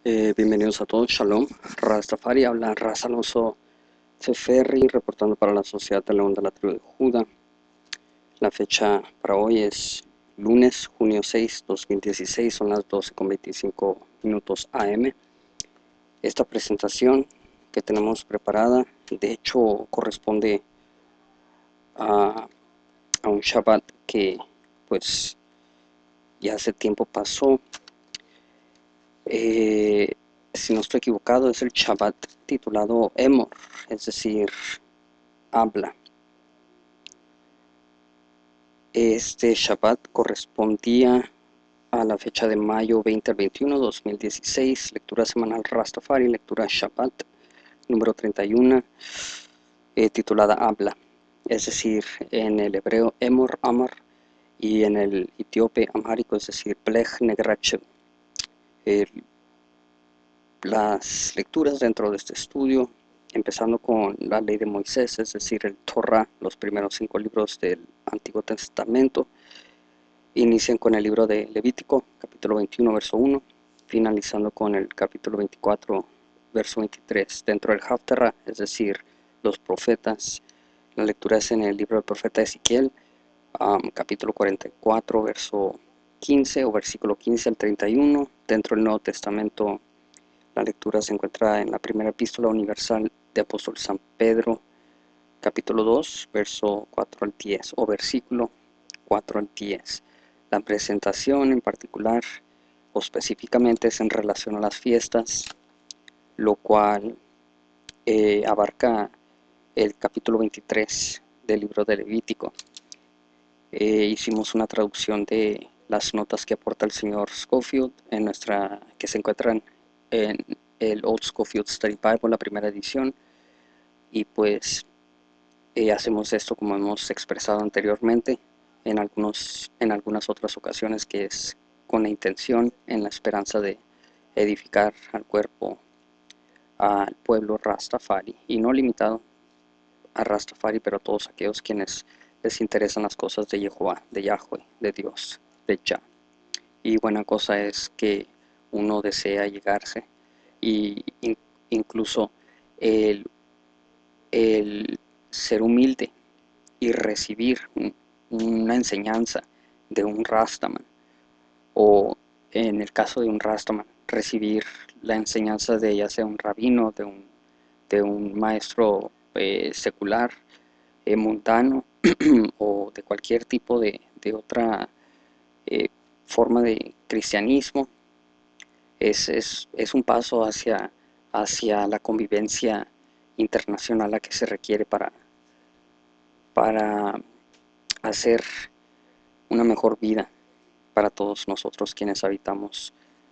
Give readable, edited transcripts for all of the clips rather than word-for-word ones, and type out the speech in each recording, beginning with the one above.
Bienvenidos a todos, Shalom, Rastafari, habla Raz Alonso Ceferri, reportando para la Sociedad de León de la Tribu de Judá. La fecha para hoy es lunes, junio 6, 2016, son las 12:25 AM. Esta presentación que tenemos preparada, de hecho, corresponde a un Shabbat que, pues, ya hace tiempo pasó. Si no estoy equivocado, es el Shabbat titulado Emor, es decir, habla. Este Shabbat correspondía a la fecha de mayo 20 al 21, 2016, lectura semanal Rastafari, lectura Shabbat número 31, titulada Habla, es decir, en el hebreo Emor Amar y en el etíope amhárico, es decir, Blech Negrachev. Las lecturas dentro de este estudio, empezando con la ley de Moisés, es decir, el Torah, los primeros 5 libros del Antiguo Testamento, inician con el libro de Levítico, capítulo 21, verso 1, finalizando con el capítulo 24, verso 23. Dentro del Haftarah, es decir, los profetas, la lectura es en el libro del profeta Ezequiel, capítulo 44, verso 15 o versículo 15 al 31. Dentro del Nuevo Testamento, la lectura se encuentra en la primera epístola universal de apóstol San Pedro, capítulo 2, verso 4 al 10, o versículo 4 al 10. La presentación en particular o específicamente es en relación a las fiestas, lo cual abarca el capítulo 23 del libro de Levítico. Hicimos una traducción de las notas que aporta el señor Scofield que se encuentran en el Old Scofield Study Bible, la primera edición, y pues hacemos esto como hemos expresado anteriormente en algunas otras ocasiones, que es con la intención, en la esperanza de edificar al cuerpo, al pueblo Rastafari, y no limitado a Rastafari, pero a todos aquellos quienes les interesan las cosas de Jehová, de Yahweh, de Dios, de Yah. Y buena cosa es que uno desea llegarse, y incluso el ser humilde y recibir una enseñanza de un Rastaman, o en el caso de un Rastaman, recibir la enseñanza de ya sea un rabino, de un maestro secular, mundano, o de cualquier tipo de otra forma de cristianismo, es un paso hacia la convivencia internacional a que se requiere para hacer una mejor vida para todos nosotros quienes habitamos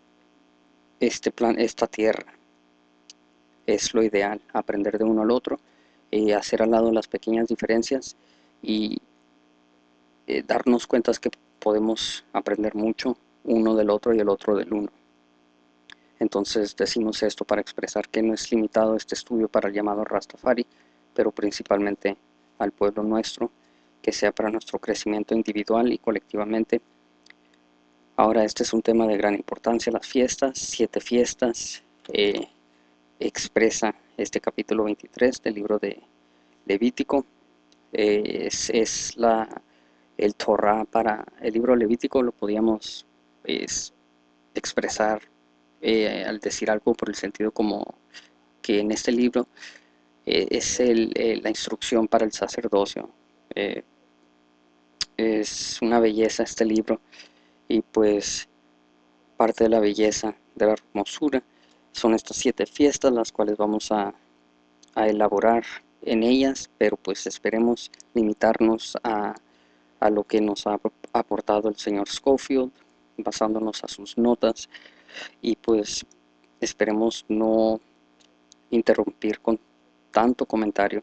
esta tierra. Es lo ideal, aprender de uno al otro, hacer al lado las pequeñas diferencias y darnos cuenta que podemos aprender mucho uno del otro y el otro del uno. Entonces decimos esto para expresar que no es limitado este estudio para el llamado Rastafari, pero principalmente al pueblo nuestro, que sea para nuestro crecimiento individual y colectivamente. Ahora, este es un tema de gran importancia, las fiestas, 7 fiestas, expresa este capítulo 23 del libro de Levítico. Es el Torah para el libro Levítico, lo podíamos expresar al decir algo por el sentido como que en este libro es la instrucción para el sacerdocio. Es una belleza este libro, y pues parte de la belleza, de la hermosura, son estas 7 fiestas, las cuales vamos a elaborar en ellas, pero pues esperemos limitarnos a lo que nos ha aportado el señor Scofield, basándonos a sus notas, y pues esperemos no interrumpir con tanto comentario.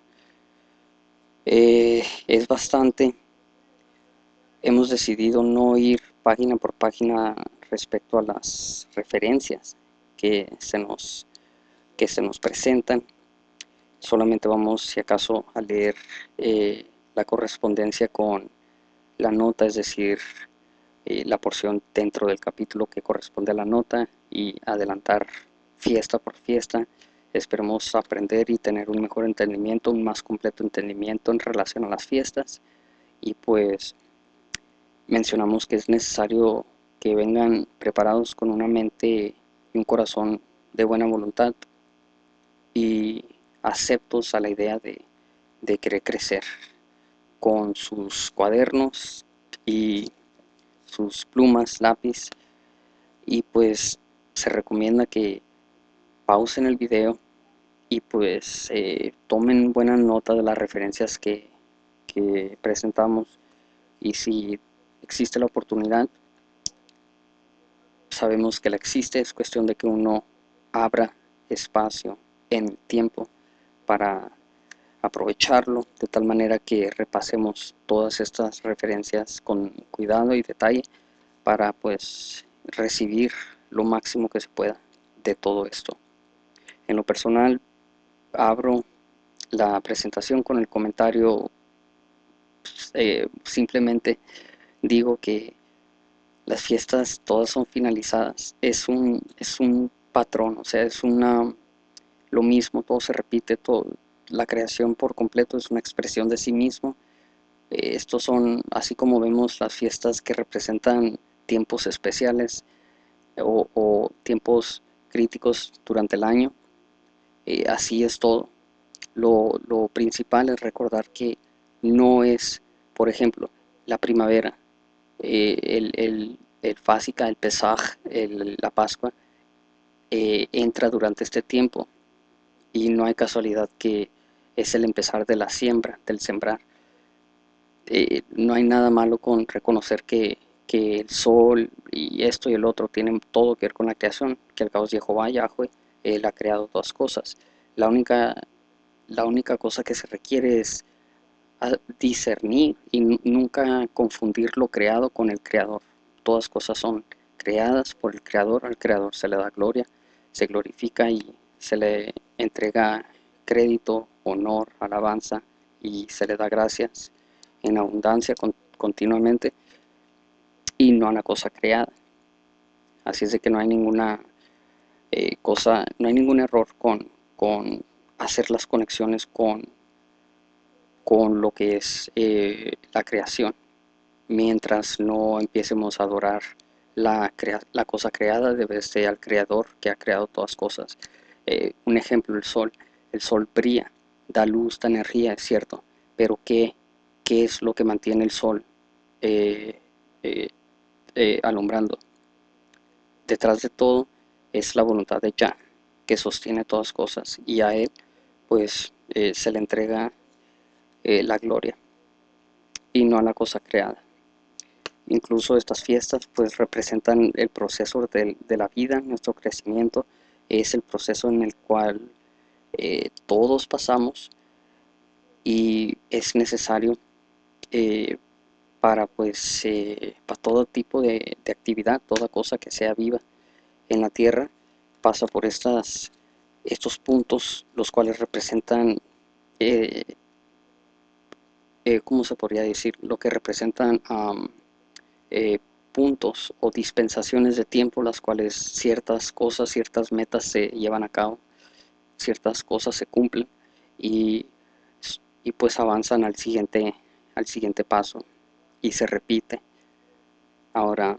Es bastante. Hemos decidido no ir página por página respecto a las referencias que se nos presentan. Solamente vamos, si acaso, a leer la correspondencia con la nota, es decir, la porción dentro del capítulo que corresponde a la nota, y adelantar fiesta por fiesta. Esperemos aprender y tener un mejor entendimiento, un más completo entendimiento en relación a las fiestas. Y pues mencionamos que es necesario que vengan preparados con una mente y un corazón de buena voluntad y aceptos a la idea de querer crecer, con sus cuadernos y sus plumas, lápiz, y pues se recomienda que pausen el video y pues tomen buena nota de las referencias que presentamos, y si existe la oportunidad, sabemos que la existe, es cuestión de que uno abra espacio en el tiempo para aprovecharlo de tal manera que repasemos todas estas referencias con cuidado y detalle para pues recibir lo máximo que se pueda de todo esto. En lo personal, abro la presentación con el comentario, simplemente digo que las fiestas todas son finalizadas, es un patrón, o sea, lo mismo, todo se repite, todo, la creación por completo es una expresión de sí mismo. Estos son, así como vemos las fiestas que representan tiempos especiales o tiempos críticos durante el año, así es todo. Lo principal es recordar que no es, por ejemplo, la primavera, el Fásica, el Pesaj, la Pascua, entra durante este tiempo, y no hay casualidad que es el empezar de la siembra, del sembrar. No hay nada malo con reconocer que el sol y esto y el otro tienen todo que ver con la creación, que al cabo es Jehová, Yahweh, Él ha creado todas cosas. La única, la única cosa que se requiere es discernir y nunca confundir lo creado con el creador. Todas cosas son creadas por el creador, al creador se le da gloria, se glorifica y se le entrega crédito, honor, alabanza, y se le da gracias en abundancia continuamente, y no a la cosa creada. Así es de que no hay ninguna no hay ningún error con hacer las conexiones con lo que es la creación, mientras no empiecemos a adorar la cosa creada, debe ser al creador que ha creado todas cosas. Un ejemplo, el sol brilla, da luz, da energía, es cierto, pero ¿qué es lo que mantiene el sol eh, eh, alumbrando? Detrás de todo es la voluntad de Yah, que sostiene todas cosas, y a él pues se le entrega la gloria y no a la cosa creada. Incluso estas fiestas pues representan el proceso de la vida, nuestro crecimiento es el proceso en el cual todos pasamos, y es necesario eh, para todo tipo de actividad, toda cosa que sea viva en la tierra pasa por estos puntos, los cuales representan, eh, ¿cómo se podría decir? Lo que representan eh, puntos o dispensaciones de tiempo, las cuales ciertas cosas, ciertas metas se llevan a cabo, ciertas cosas se cumplen, y, y pues avanzan al siguiente paso y se repite. Ahora,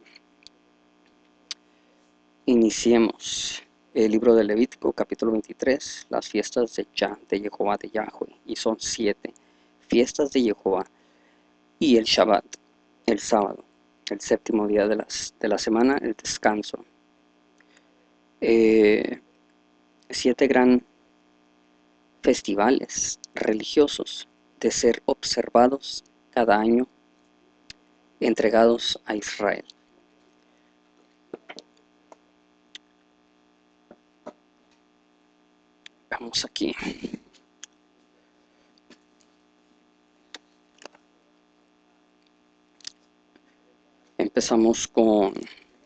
iniciemos el libro de Levítico, capítulo 23, las fiestas de Jehová, de Yahweh, y son 7 fiestas de Jehová, y el Shabbat, el sábado, el séptimo día de la semana, el descanso. 7 gran festivales religiosos de ser observados cada año, entregados a Israel. Vamos aquí. Empezamos con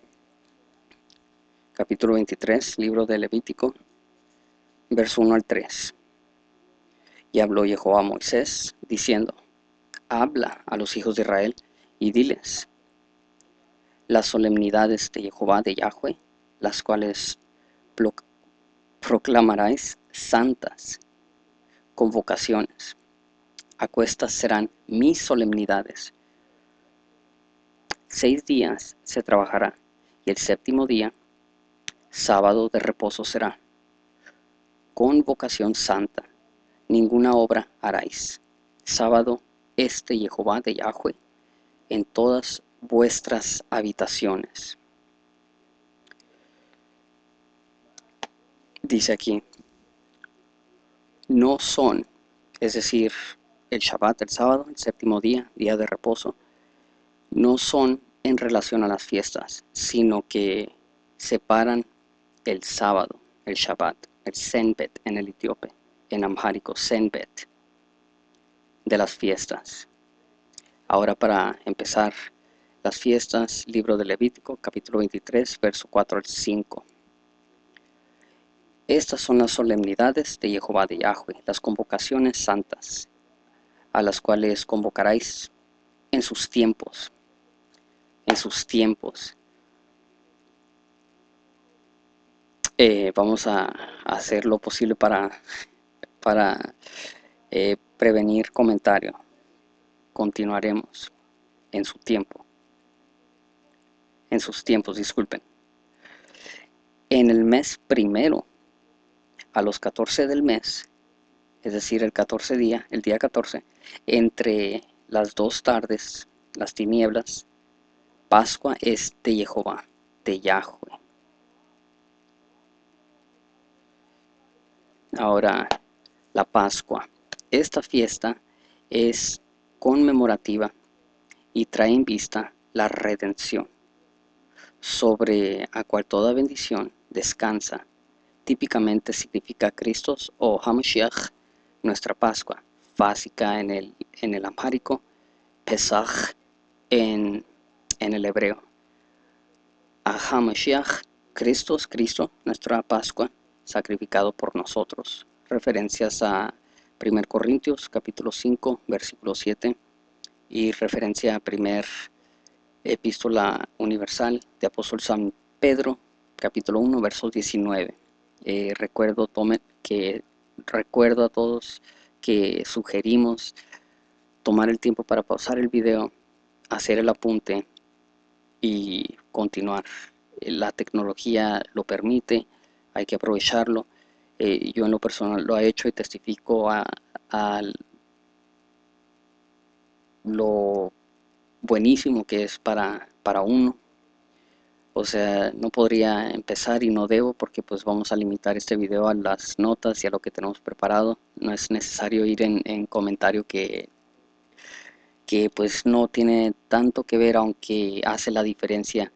capítulo 23, libro de Levítico, verso 1 al 3. Y habló Jehová a Moisés, diciendo: habla a los hijos de Israel y diles: las solemnidades de Jehová, de Yahweh, las cuales proclamaréis santas convocaciones. Aquestas serán mis solemnidades. 6 días se trabajará, y el séptimo día, sábado de reposo será. Convocación santa, ninguna obra haráis. Sábado de Jehová de Yahweh en todas vuestras habitaciones. Dice aquí, no son, es decir, el Shabbat, el sábado, el séptimo día, día de reposo, no son en relación a las fiestas, sino que separan el sábado, el Shabbat, el Senbet en el etíope, en amhárico, Senbet, de las fiestas. Ahora para empezar las fiestas, libro de Levítico, capítulo 23, verso 4 al 5. Estas son las solemnidades de Jehová de Yahweh, las convocaciones santas, a las cuales convocaréis en sus tiempos, en sus tiempos. Vamos a hacer lo posible para prevenir comentario. Continuaremos en su tiempo, en sus tiempos, disculpen. En el mes primero, a los 14 del mes, es decir, el 14 día, el día 14, entre las 2 tardes, las tinieblas, Pascua es de Jehová, de Yahweh. Ahora, la Pascua. Esta fiesta es conmemorativa y trae en vista la redención, sobre la cual toda bendición descansa. Típicamente significa Cristos o Hamashiach, nuestra Pascua. Fásica en el amhárico, Pesach en el hebreo. Hamashiach, Cristo, nuestra Pascua, sacrificado por nosotros. Referencias a 1 Corintios capítulo 5, versículo 7 y referencia a 1 Epístola Universal de Apóstol San Pedro, capítulo 1, verso 19. Recuerdo a todos que sugerimos tomar el tiempo para pausar el video, hacer el apunte y continuar. La tecnología lo permite, hay que aprovecharlo. Yo en lo personal lo he hecho y testifico a lo buenísimo que es para uno. O sea, no podría empezar y no debo porque pues vamos a limitar este video a las notas y a lo que tenemos preparado. No es necesario ir en comentario que pues no tiene tanto que ver, aunque hace la diferencia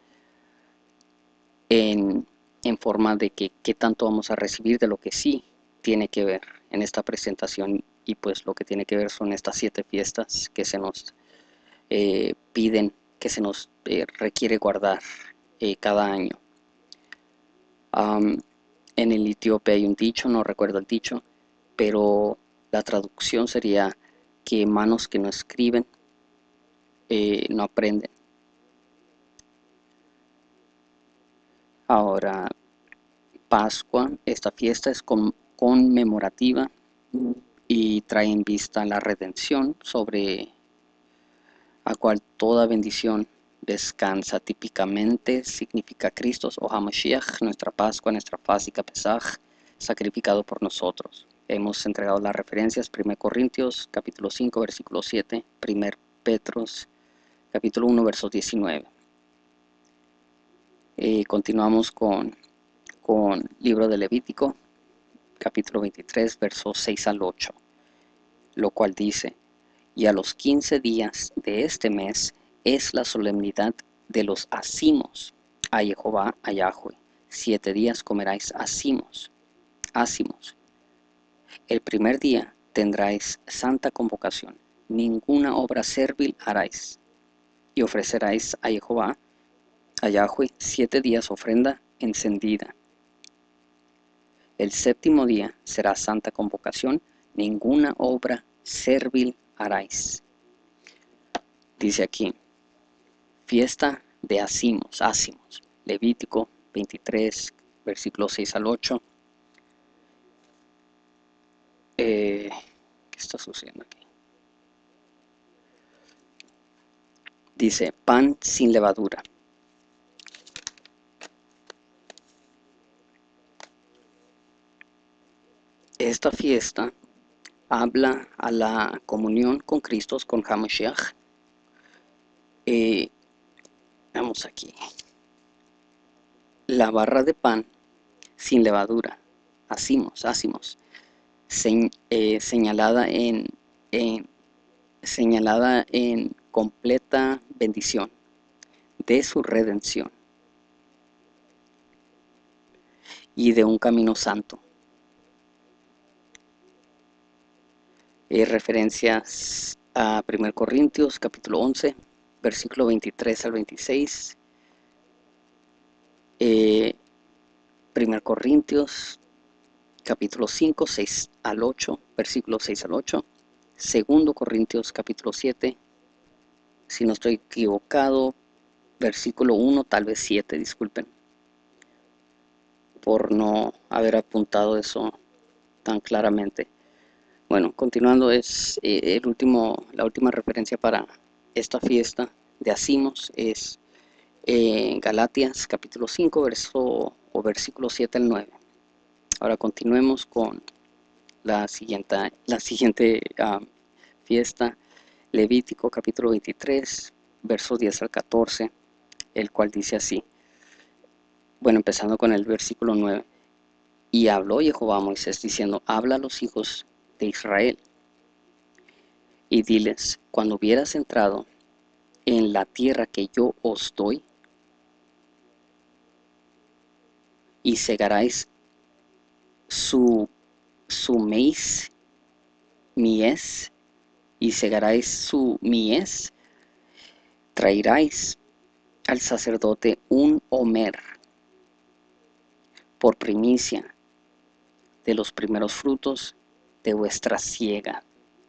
en forma de qué tanto vamos a recibir de lo que sí tiene que ver en esta presentación. Y pues lo que tiene que ver son estas 7 fiestas que se nos piden, que se nos requiere guardar cada año. En el etíope hay un dicho, no recuerdo el dicho, pero la traducción sería que manos que no escriben no aprenden. Ahora, Pascua, esta fiesta es conmemorativa y trae en vista la redención, sobre la cual toda bendición descansa. Típicamente significa Cristo o Hamashiach, nuestra Pascua, nuestra Fásica Pesaj, sacrificado por nosotros. Hemos entregado las referencias: 1 Corintios capítulo 5 versículo 7, 1 Petros capítulo 1 verso 19. Continuamos con libro de Levítico capítulo 23 versos 6 al 8, lo cual dice: y a los 15 días de este mes es la solemnidad de los ácimos a Jehová, a Yahweh. 7 días comeráis ácimos. El primer día tendráis santa convocación, ninguna obra servil haráis, y ofreceráis a Jehová, a Yahweh, 7 días ofrenda encendida. El séptimo día será santa convocación, ninguna obra servil haráis. Dice aquí, fiesta de ácimos, Levítico 23, versículos 6 al 8. sucediendo aquí? Dice, pan sin levadura. Esta fiesta habla a la comunión con Cristo, con HaMashiach. Vamos aquí. La barra de pan sin levadura, ácimos, señalada en completa bendición de su redención y de un camino santo. Referencias a 1 Corintios capítulo 11, versículo 23 al 26. 1 Corintios capítulo 5, 6 al 8, versículo 6 al 8. 2 Corintios capítulo 7, si no estoy equivocado, versículo 1, tal vez 7, disculpen, por no haber apuntado eso tan claramente. Bueno, continuando, es la última referencia para esta fiesta de Acimos es Galatas capítulo 5, versículo 7 al 9. Ahora continuemos con la siguiente fiesta, Levítico capítulo 23, versos 10 al 14, el cual dice así. Bueno, empezando con el versículo 9. Y habló Jehová a Moisés diciendo, habla a los hijos de Israel y diles, cuando hubieras entrado en la tierra que yo os doy, y segaráis su mies, y segaráis su mies, traeráis al sacerdote un homer por primicia de los primeros frutos de vuestra siega,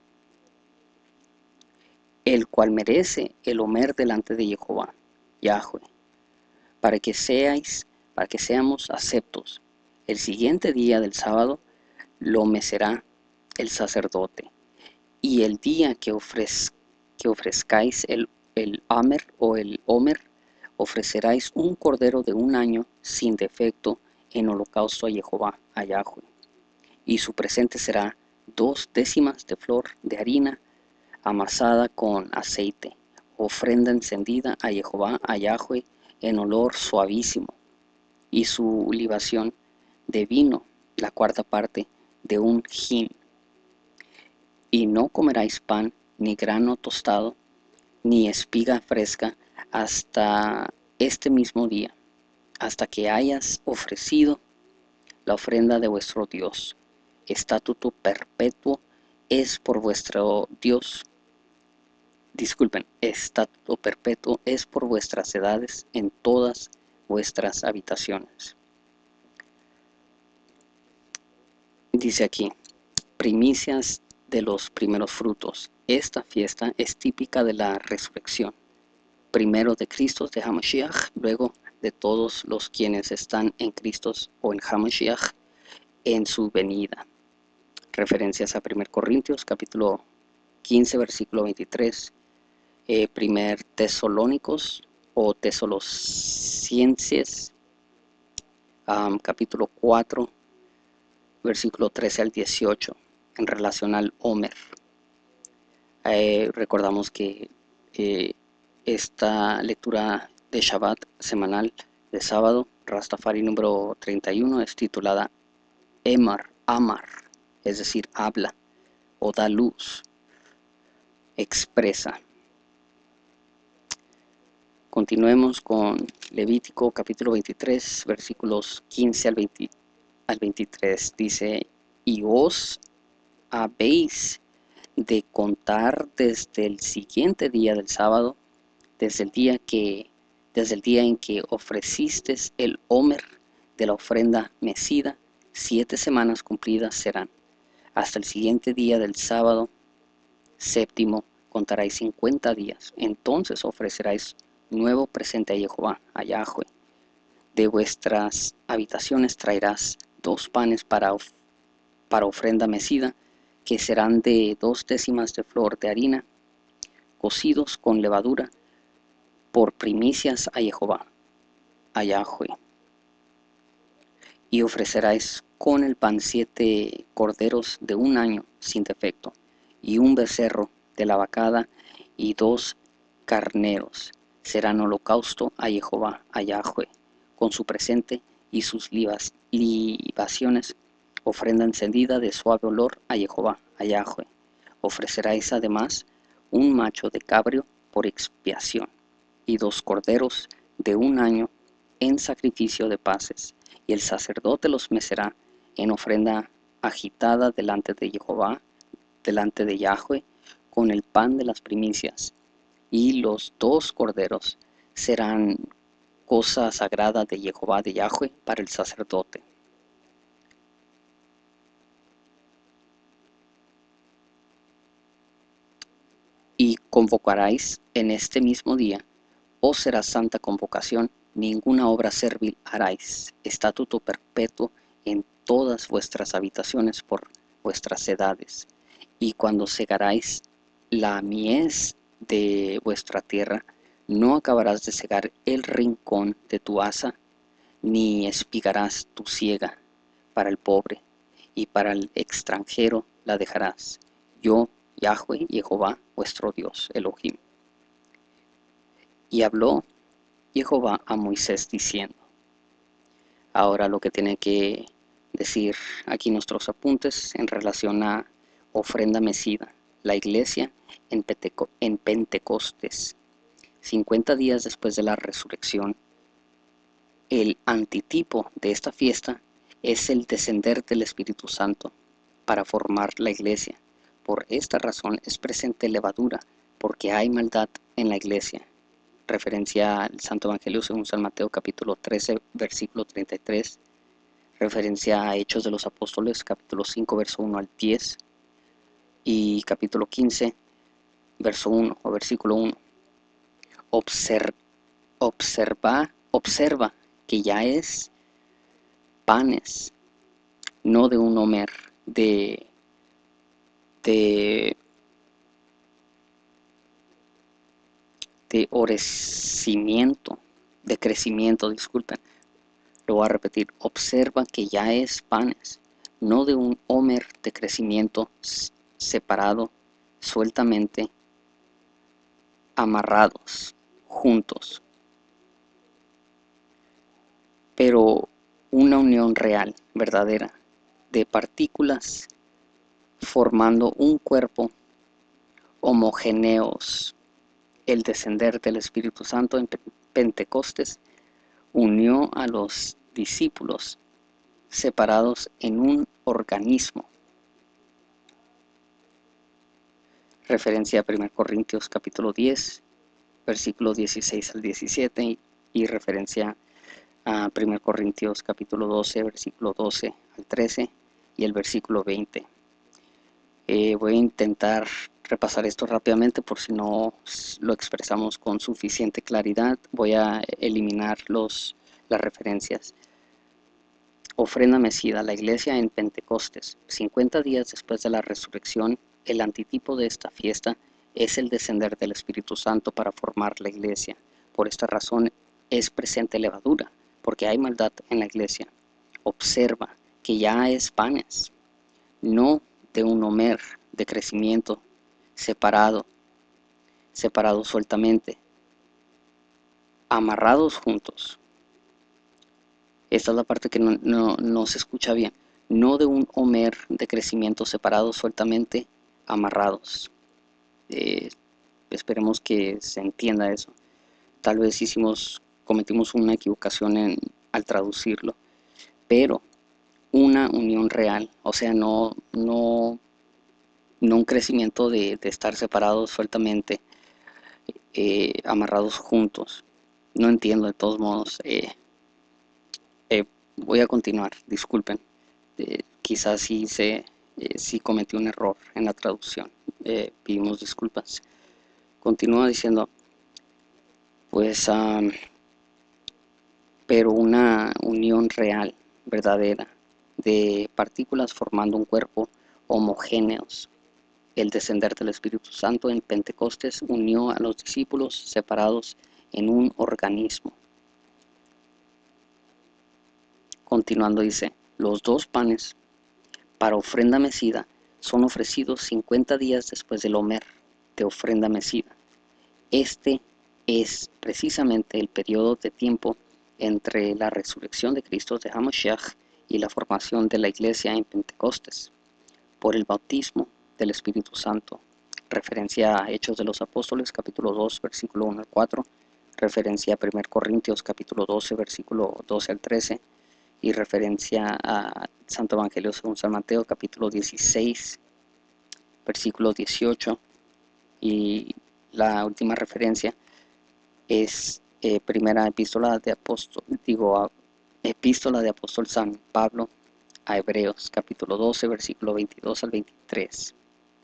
el cual merece el homer delante de Jehová, Yahweh, para que seamos aceptos. El siguiente día del sábado lo mecerá el sacerdote, y el día que ofrezcáis el homer o el homer, ofreceráis un cordero de un año sin defecto en holocausto a Jehová, a Yahweh, y su presente será 2 décimas de flor de harina amasada con aceite, ofrenda encendida a Jehová, a Yahweh, en olor suavísimo, y su libación de vino, la cuarta parte de un hin. Y no comeráis pan, ni grano tostado, ni espiga fresca, hasta este mismo día, hasta que hayas ofrecido la ofrenda de vuestro Dios. Estatuto perpetuo es por vuestro Dios. Estatuto perpetuo es por vuestras edades en todas vuestras habitaciones. Dice aquí, primicias de los primeros frutos. Esta fiesta es típica de la resurrección, primero de Cristo, de HaMashiach, luego de todos los quienes están en Cristo o en HaMashiach en su venida. Referencias a 1 Corintios capítulo 15 versículo 23, 1 Tesalónicos o Tesalonicenses capítulo 4 versículo 13 al 18 en relación al Homer. Recordamos que esta lectura de Shabbat semanal de sábado, Rastafari número 31, es titulada Amar, es decir, habla o da luz, expresa. Continuemos con Levítico capítulo 23, versículos 15 al 23. Dice, y os habéis de contar desde el siguiente día del sábado, desde el día en que ofreciste el homer de la ofrenda mecida, 7 semanas cumplidas serán. Hasta el siguiente día del sábado séptimo contaréis 50 días. Entonces ofreceréis nuevo presente a Jehová, a Yahweh. De vuestras habitaciones traerás 2 panes para ofrenda mecida, que serán de 2 décimas de flor de harina, cocidos con levadura, por primicias a Jehová, a Yahweh. Y ofreceráis con el pan 7 corderos de 1 año sin defecto, y un becerro de la vacada, y 2 carneros. Serán holocausto a Jehová, a Yahweh, con su presente y sus libaciones, ofrenda encendida de suave olor a Jehová, a Yahweh. Ofreceráis además un macho de cabrio por expiación, y 2 corderos de 1 año en sacrificio de paces, y el sacerdote los mecerá en ofrenda agitada delante de Jehová, delante de Yahweh, con el pan de las primicias. Y los 2 corderos serán cosa sagrada de Jehová, de Yahweh, para el sacerdote. Y convocaráis en este mismo día, os será santa convocación, ninguna obra servil haráis, estatuto perpetuo en todas vuestras habitaciones por vuestras edades. Y cuando segaráis la mies de vuestra tierra, no acabarás de segar el rincón de tu haza, ni espigarás tu siega para el pobre, y para el extranjero la dejarás. Yo, Yahweh, Jehová, vuestro Dios, Elohim. Y habló Jehová a Moisés diciendo. Ahora lo que tiene que decir aquí nuestros apuntes en relación a ofrenda mecida. La iglesia en Pentecostes, 50 días después de la resurrección. El antitipo de esta fiesta es el descender del Espíritu Santo para formar la iglesia. Por esta razón es presente levadura, porque hay maldad en la iglesia. Referencia al Santo Evangelio según San Mateo capítulo 13, versículo 33. Referencia a Hechos de los Apóstoles capítulo 5, verso 1 al 10. Y capítulo 15, verso 1 o versículo 1. Observa que ya es panes, no de un homer de orecimiento, de crecimiento, disculpen. Lo voy a repetir, observa que ya es panes, no de un homer de crecimiento separado, sueltamente, amarrados, juntos, pero una unión real, verdadera, de partículas formando un cuerpo homogéneos. El descender del Espíritu Santo en Pentecostes unió a los discípulos separados en un organismo. Referencia a 1 Corintios capítulo 10, versículos 16 al 17 y referencia a 1 Corintios capítulo 12, versículo 12 al 13 y el versículo 20. Voy a intentar repasar esto rápidamente por si no lo expresamos con suficiente claridad. Voy a eliminar las referencias. Ofrenda mecida, la iglesia en Pentecostes. 50 días después de la resurrección, el antitipo de esta fiesta es el descender del Espíritu Santo para formar la iglesia. Por esta razón es presente levadura, porque hay maldad en la iglesia. Observa que ya es panes, no de un homer de crecimiento separado sueltamente, amarrados juntos. Esta es la parte que no se escucha bien. No de un homer de crecimiento separados sueltamente, amarrados. Esperemos que se entienda eso. Tal vez cometimos una equivocación al traducirlo, pero una unión real, o sea, no un crecimiento de estar separados sueltamente, amarrados juntos. No entiendo de todos modos. Voy a continuar, disculpen. Quizás sí cometí un error en la traducción. Pedimos disculpas. Continúa diciendo, pues, pero una unión real, verdadera, de partículas formando un cuerpo homogéneos. El descender del Espíritu Santo en Pentecostés unió a los discípulos separados en un organismo. Continuando dice, los 2 panes para ofrenda mecida son ofrecidos 50 días después del Omer de ofrenda mecida. Este es precisamente el periodo de tiempo entre la resurrección de Cristo de Hamashiach y la formación de la iglesia en Pentecostés, por el bautismo del Espíritu Santo. Referencia a Hechos de los Apóstoles, capítulo 2, versículo 1 al 4, referencia a 1 Corintios, capítulo 12, versículo 12 al 13, y referencia a Santo Evangelio según San Mateo, capítulo 16, versículo 18, y la última referencia es epístola de apóstol San Pablo a Hebreos, capítulo 12, versículo 22 al 23.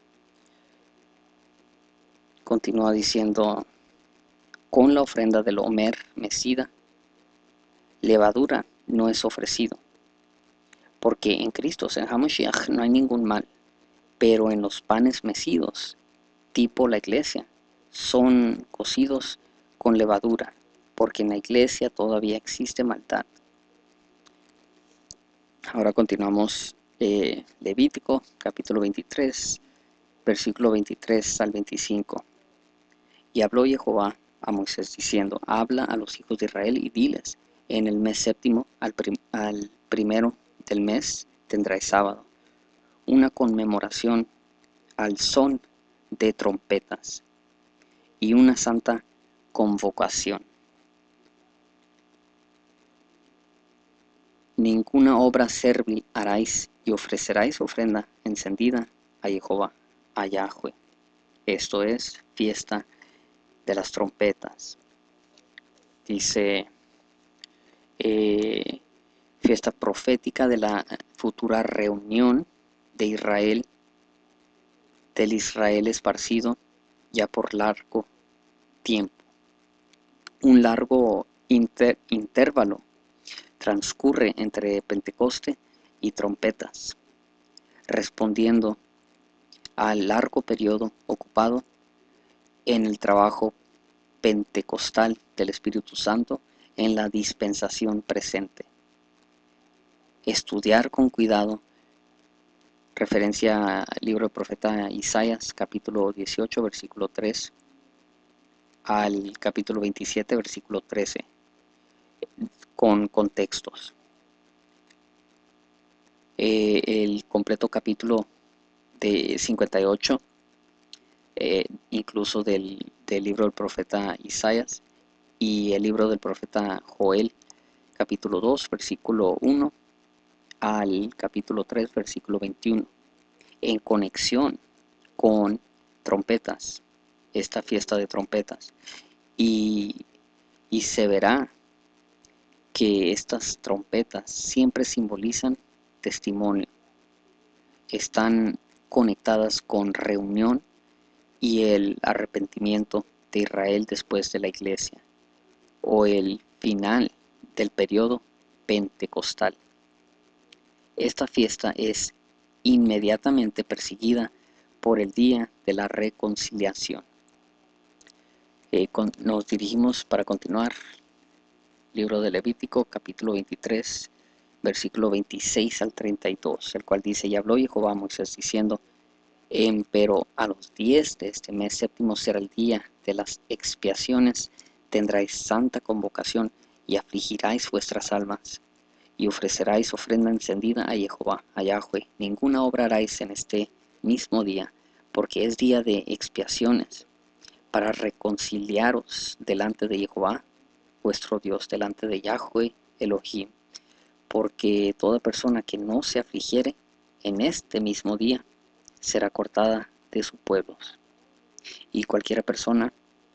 Continúa diciendo, con la ofrenda del Omer mecida, levadura no es ofrecido, porque en Cristo, en Hamashiach, no hay ningún mal, pero en los panes mecidos, tipo la iglesia, son cocidos con levadura, porque en la iglesia todavía existe maldad. Ahora continuamos Levítico, capítulo 23, versículo 23 al 25. Y habló Jehová a Moisés diciendo, habla a los hijos de Israel y diles, en el mes séptimo, al primero del mes, tendráis sábado, una conmemoración al son de trompetas y una santa convocación. Ninguna obra servil haráis y ofreceráis ofrenda encendida a Jehová, a Yahweh. Esto es fiesta de las trompetas. Dice, fiesta profética de la futura reunión de Israel, del Israel esparcido ya por largo tiempo. Un largo intervalo transcurre entre Pentecoste y trompetas, respondiendo al largo periodo ocupado en el trabajo pentecostal del Espíritu Santo en la dispensación presente. Estudiar con cuidado, referencia al libro del profeta Isaías, capítulo 18, versículo 3, al capítulo 27, versículo 13, con contextos. El completo capítulo de 58, incluso del libro del profeta Isaías, y el libro del profeta Joel, capítulo 2, versículo 1, al capítulo 3, versículo 21, en conexión con trompetas, esta fiesta de trompetas. Y se verá que estas trompetas siempre simbolizan testimonio, están conectadas con reunión y el arrepentimiento de Israel después de la iglesia, o el final del periodo pentecostal. Esta fiesta es inmediatamente perseguida por el día de la reconciliación. Nos dirigimos para continuar, libro de Levítico, capítulo 23, versículo 26 al 32, el cual dice, y habló Jehová a Moisés diciendo, pero a los 10 de este mes séptimo será el día de las expiaciones, tendráis santa convocación y afligiráis vuestras almas, y ofreceráis ofrenda encendida a Jehová, a Yahweh. Ninguna obra haráis en este mismo día, porque es día de expiaciones, para reconciliaros delante de Jehová, vuestro Dios, delante de Yahweh Elohim, porque toda persona que no se afligiere en este mismo día será cortada de sus pueblos, y cualquiera persona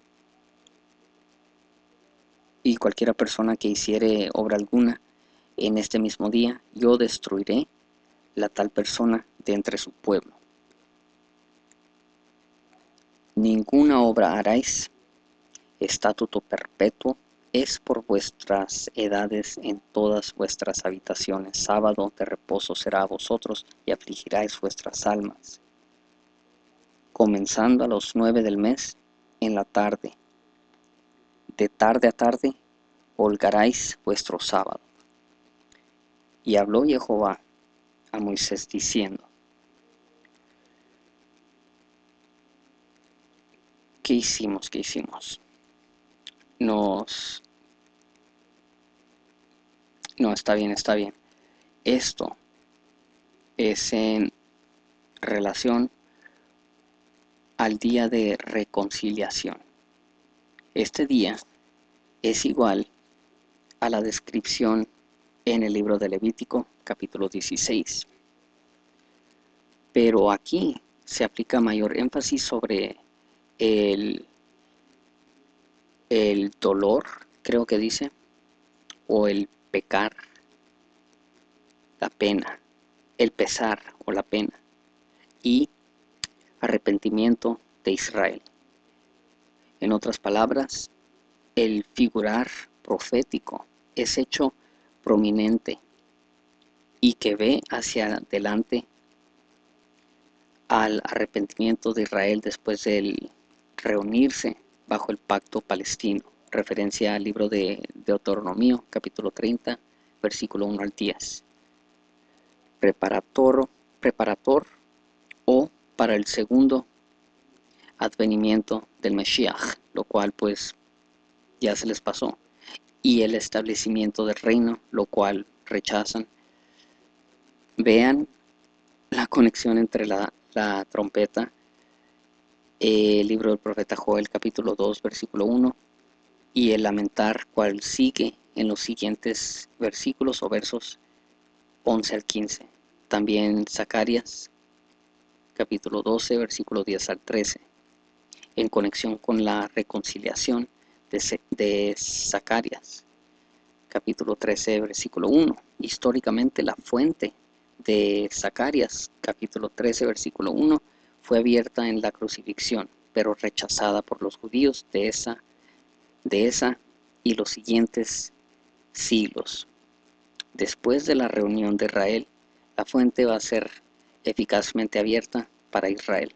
que hiciere obra alguna en este mismo día, yo destruiré la tal persona de entre su pueblo. Ninguna obra haráis, estatuto perpetuo es por vuestras edades en todas vuestras habitaciones. Sábado de reposo será a vosotros y afligiráis vuestras almas. Comenzando a los 9 del mes, en la tarde, de tarde a tarde, holgaráis vuestro sábado. Y habló Jehová a Moisés diciendo: ¿Qué hicimos? ¿Qué hicimos? No, está bien, está bien. Esto es en relación al día de reconciliación. Este día es igual a la descripción en el libro de Levítico, capítulo 16. Pero aquí se aplica mayor énfasis sobre el dolor, creo que dice, o el pecar, la pena, el pesar o la pena, y arrepentimiento de Israel. En otras palabras, el figurar profético es hecho prominente y que ve hacia adelante al arrepentimiento de Israel después de reunirse bajo el pacto palestino. Referencia al libro de Deuteronomio, capítulo 30, versículo 1 al 10. Preparator o para el segundo advenimiento del Mesías, lo cual pues ya se les pasó, y el establecimiento del reino, lo cual rechazan. Vean la conexión entre la trompeta, el libro del profeta Joel, capítulo 2, versículo 1, y el lamentar, cual sigue en los siguientes versículos o versos 11 al 15. También Zacarías, capítulo 12, versículo 10 al 13, en conexión con la reconciliación de Zacarías, capítulo 13, versículo 1. Históricamente la fuente de Zacarías, capítulo 13, versículo 1, fue abierta en la crucifixión, pero rechazada por los judíos de esa y los siguientes siglos. Después de la reunión de Israel, la fuente va a ser eficazmente abierta para Israel.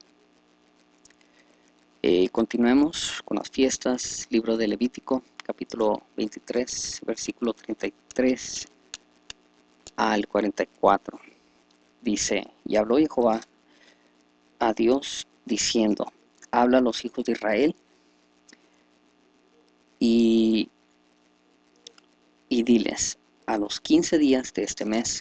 Continuemos con las fiestas, libro de Levítico, capítulo 23, versículo 33 al 44. Dice: y habló Jehová a Dios diciendo: habla a los hijos de Israel y diles: a los 15 días de este mes,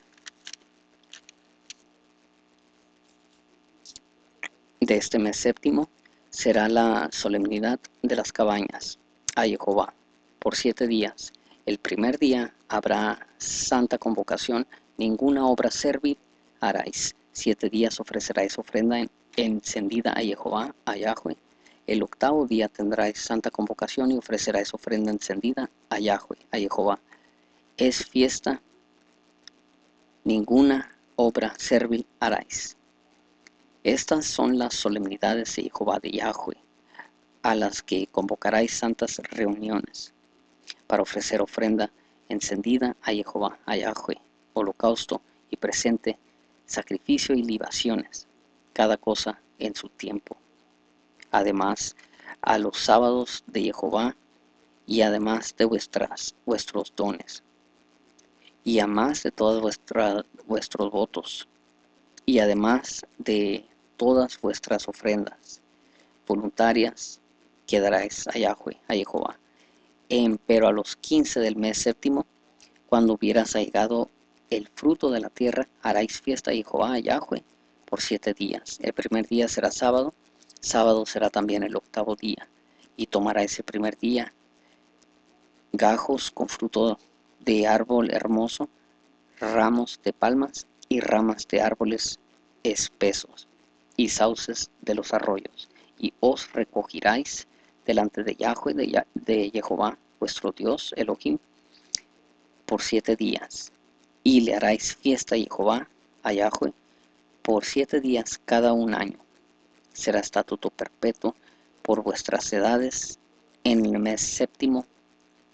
séptimo, será la solemnidad de las cabañas a Jehová por 7 días. El primer día habrá santa convocación, ninguna obra servil haráis. 7 días ofreceráis ofrenda encendida a Jehová, a Yahweh. El octavo día tendráis santa convocación y ofreceráis ofrenda encendida a Yahweh, a Jehová. Es fiesta, ninguna obra servil haráis. Estas son las solemnidades de Jehová de Yahweh, a las que convocaráis santas reuniones, para ofrecer ofrenda encendida a Jehová, a Yahweh, holocausto y presente, sacrificio y libaciones, cada cosa en su tiempo. Además, a los sábados de Jehová, y además de vuestros dones, y además de todos vuestros votos, y además de todas vuestras ofrendas voluntarias que daráis a Yahweh, a Jehová. Pero a los 15 del mes séptimo, cuando hubieras llegado el fruto de la tierra, haráis fiesta a Jehová, a Yahweh, por 7 días. El primer día será sábado, sábado será también el octavo día, y tomaráis el primer día gajos con fruto de árbol hermoso, ramos de palmas y ramas de árboles espesos, y sauces de los arroyos, y os recogiráis delante de Yahweh, de Jehová, vuestro Dios, Elohim, por 7 días, y le haráis fiesta a Jehová, a Yahweh, por 7 días cada un año. Será estatuto perpetuo por vuestras edades en el mes séptimo,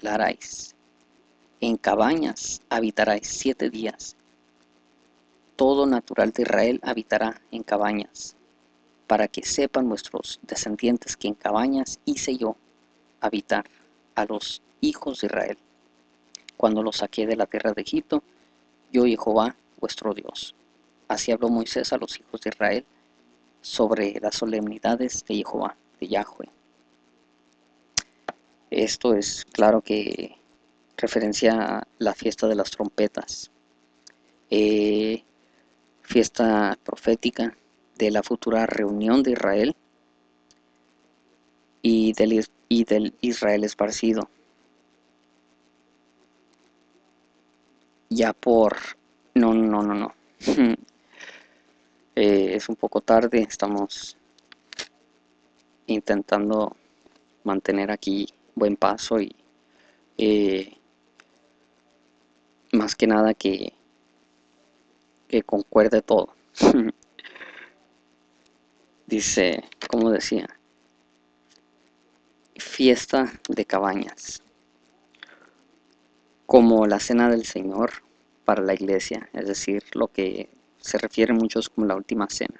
la haráis. En cabañas habitaráis 7 días. Todo natural de Israel habitará en cabañas, para que sepan vuestros descendientes que en cabañas hice yo habitar a los hijos de Israel, cuando los saqué de la tierra de Egipto, yo Jehová vuestro Dios. Así habló Moisés a los hijos de Israel sobre las solemnidades de Jehová, de Yahweh. Esto es claro que referencia a la fiesta de las trompetas, fiesta profética de la futura reunión de Israel y del Israel esparcido. Ya por... No. Es un poco tarde, estamos intentando mantener aquí buen paso y eh, más que nada que concuerde todo. Dice, como decía, fiesta de cabañas, como la cena del Señor para la iglesia, es decir, lo que se refiere muchos como la última cena.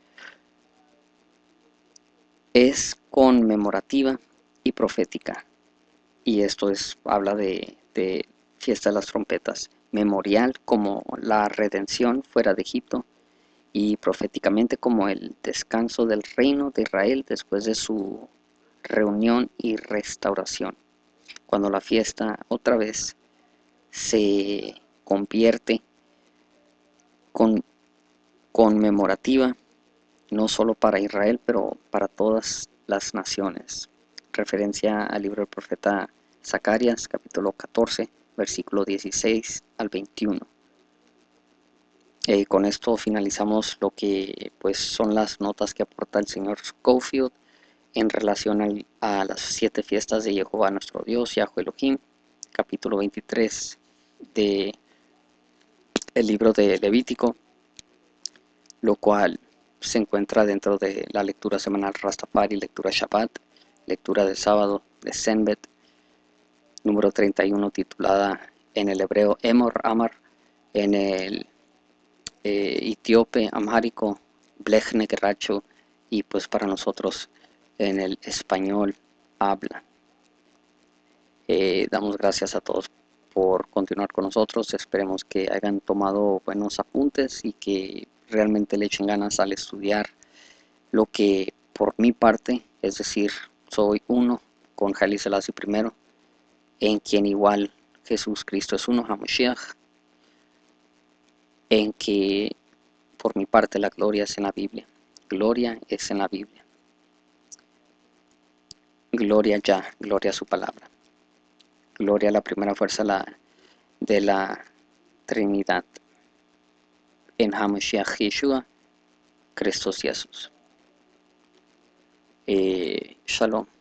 Es conmemorativa y profética, y esto habla de fiesta de las trompetas, memorial como la redención fuera de Egipto y proféticamente como el descanso del reino de Israel después de su reunión y restauración, cuando la fiesta otra vez se convierte con conmemorativa, no solo para Israel, pero para todas las naciones. Referencia al libro del profeta Zacarías, capítulo 14, versículo 16 al 21. Con esto finalizamos lo que pues son las notas que aporta el señor Scofield en relación a las 7 fiestas de Jehová nuestro Dios, Yahweh Elohim, capítulo 23 de el libro de Levítico, lo cual se encuentra dentro de la lectura semanal Rastafari, lectura Shabbat, lectura del sábado de Senbet, número 31, titulada en el hebreo Emor Amar, en el etíope amhárico Blechne Geracho, y pues para nosotros en el español habla. Damos gracias a todos por continuar con nosotros, esperemos que hayan tomado buenos apuntes y que realmente le echen ganas al estudiar lo que por mi parte, es decir, soy uno con Haile Selassie I, en quien igual Jesús Cristo es uno, Hamashiach, en que por mi parte la gloria es en la Biblia, gloria es en la Biblia, gloria ya, gloria a su palabra, gloria a la primera fuerza de la Trinidad, en Hamashiach Yeshua, Cristo Jesús. Shalom.